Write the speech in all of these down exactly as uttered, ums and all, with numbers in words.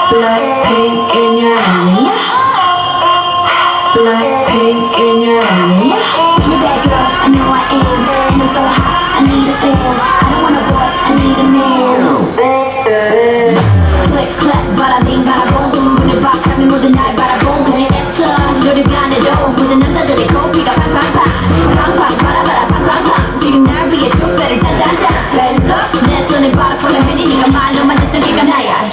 Blackpink in your area. Blackpink in your area. I'm a bad girl, I know I am. And I'm so hot, I need a fan. I don't want a boy, I need a man. Click, clap, bada bing, bada boom. 눈을 박 차면 모든 날 바라본 그지 애써 노력이 안 해도 모든 남자들의 코피가 팡팡팡 팡팡 바라바라 팡팡팡 지금 날 위해 족배를 짜자자 Hands up 내 손에 바라 폴라 해니 네가 말로만 듣던 걔가 나야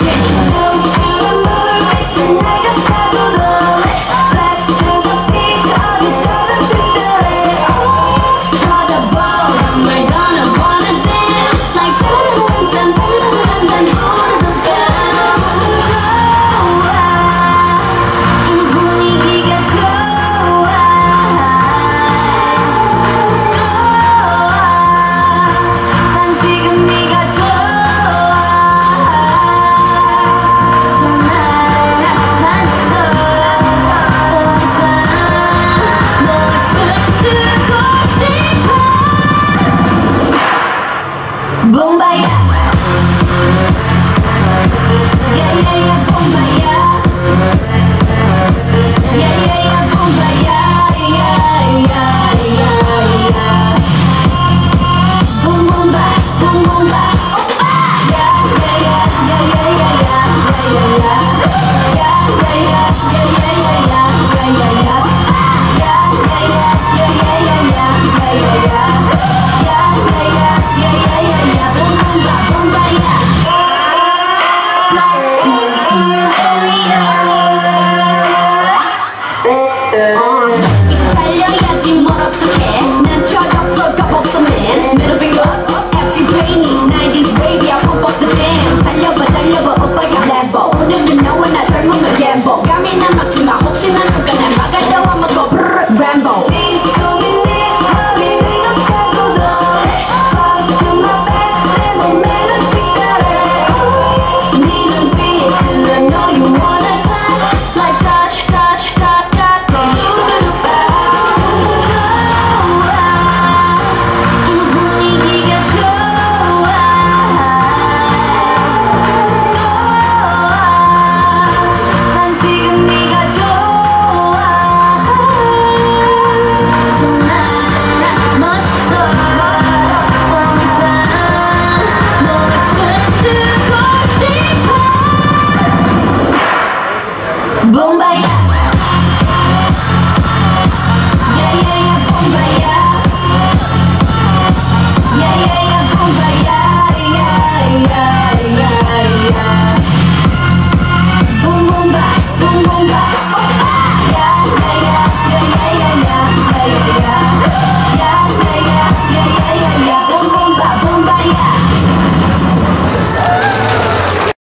Bombaya, yeah yeah yeah, bombaya, yeah yeah yeah, bombaya, yeah yeah yeah yeah. Boom boom ba, boom boom ba, oppa, yeah yeah yeah yeah yeah yeah yeah yeah yeah yeah yeah yeah yeah yeah yeah yeah yeah yeah. 달려야지 뭘 어떡해 난 철없어 겁없어 man Middle finger up, F you brainy 나인티즈 baby I pump up the jam 달려봐 달려봐 오빠야 Lambo 오늘은 너와 나 젊으면 gamble 감이 난 막지